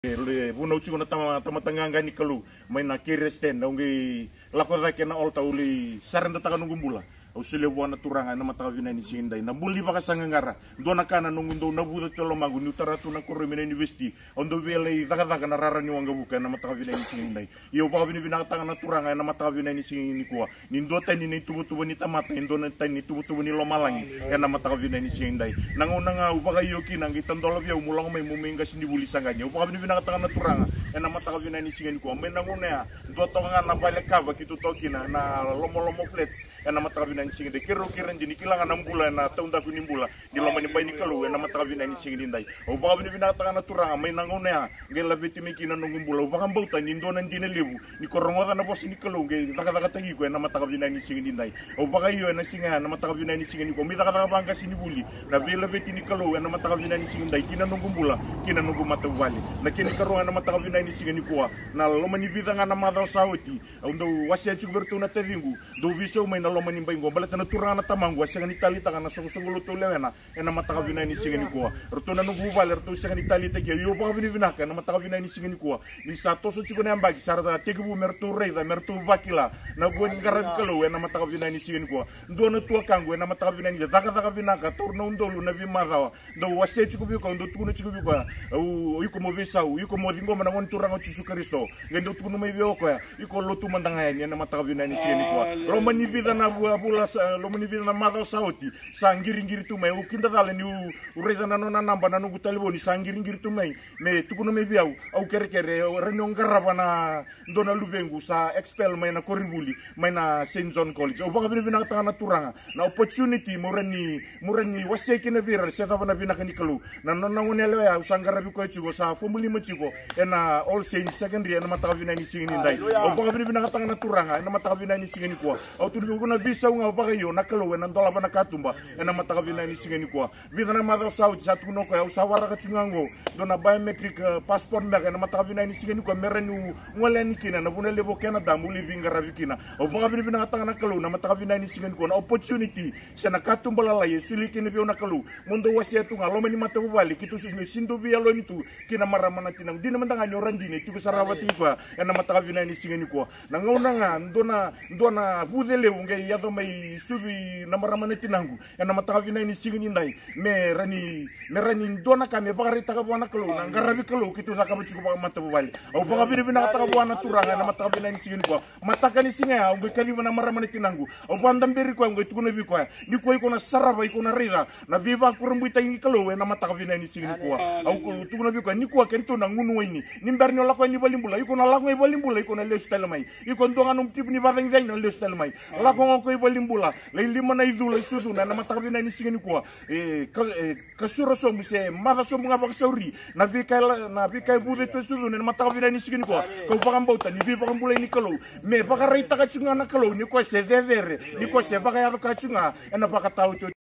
Buna uci kona tamatanganga ni kalu may na kiresten ngi lakota kena all tauli saran tataka nungumbula usile buana turanga na mataka vina ni sindai na buli baka sangangara dona kana nungundo na buda tolo magu ni utaratu na koromina university ondo vele daga na rara ni wanga buka na mataka vina ni sindai iyo baka vini vina tanga na turanga na mataka vina ni sindai kuwa ni ndota ni tubu ni tamata indona ni tubu ni lomalangi na mataka vina ni sindai nanga ubaka iyo kina ngitandola vya umulang may muminga sindi buli sanganya ubaka vini vina tanga na turanga na mataka vina ni sindai kuwa menanguna ndota nga na bale kava kitu tokina na lomo flats na mataka vina ni singin de kero jini kilanga na mbula na taunda kuni mbula di loma ni bay ni kalu na mataka vina ni singin dai o ba bini bina taka na turanga may nangona ngela betimi kina nungu mbula o ba kambauta ni ndona ndine lebu ni korongoda na boss ni kalu nge taka tagi ko na mataka vina ni singin dai o ba kayo na singa na mataka vina ni singin ko mi taka bangka sini buli na vela beti ni kalu na mataka vina ni singin dai kina nungu mbula kina nungu matawali na kini karonga na mataka vina ni singin ko na loma ni bidanga na madao sauti ndo wasia chubertu na tevingu do viso may na loma ni bay balata na turana tamangu asya ni talita kana sunggulo to lewena na mataka vina ni singani kuwa rutuna nungu valer to asya ni talita ke yo pa vina vinaka na mataka vina ni singani kuwa ni sato so chiko na mbagi sarata tegubu mertu reida mertu bakila na buan ngaran kalo na mataka vina ni singani kuwa ndo na tua kangu na mataka vina ni daga vinaka turna undolu na vimagawa ndo wasya chiko bi ko ndo tuno chiko bi ko yuko mo visau yuko mo dingo mana won turanga chisu kristo ngendo tuno mai bio ko yuko lotu mandanga ni na mataka vina ni singani kuwa roma ni vida na bula lomani vina na madao sauti sa ngiri tu mai ukinda dale ni ureda na nona namba na nugu taliboni sa ngiri tu mai me tukuno me biau au kere reno ngaraba na ndona lubengu sa expel mai na korinbuli mai na St. John College o baka bina taka na turanga na opportunity murani waseki na vira se tava na bina kanikalu na nona ngonele ya usangara biko chugo sa formuli machiko ena All Saints secondary na mataka bina ni singini ndai o baka bina taka na turanga na mataka bina ni singini kwa au tulibu na bisa nga baka yo nakalo na ndola bana katumba na mataka vina ni singeni kwa vida na madao sauti sa tuno ko ya usawara ka tsingango dona biometric passport mega na mataka vina ni singeni kwa merenu ngoleni kina na buna lebo Canada muli vinga ravikina o baka vina tanga nakalo na mataka vina ni singeni kwa na opportunity sa nakatumba la yesu likini bi nakalo mundo wasia tunga lo mani matabu bali kitu sindo bi alo nitu kina maramana tinang dina mandanga nyorandine tiku sarawati kwa na mataka vina ni singeni kwa na ngona nga ndona budele unge ya do mai subi na maramana tinangu na mataka vina ni singini ndai me rani ndona kame bakari taka bwana kalo na ngarabi kalo kitu saka mchiko baka matabu bali au baka bina taka bwana turanga na mataka vina ni singini kwa mataka ni singa unge kali na maramana tinangu au bandamberi kwa unge tukuna bi kwa ni kwa iko na saraba iko na rida na biba kurumbuita ngi kalo na mataka vina ni singini kwa au tukuna bi kwa ni kwa kento na ngunu waini ni mberni la kwa ni balimbula iko na lakwa balimbula iko na lifestyle mai iko ndonga num tip ni badang dai na lifestyle mai la ko balimbula le lima na idu le sudu na mataka vina ni singini kwa kasuro so muse mada so mga baksauri na bikai bude to sudu na mataka vina ni singini kwa ko bakambauta ni bi bakambula ni kalo me bakareita ka tsunga na kalo ni ko se devere ni ko se bakaya ka tsunga na bakatau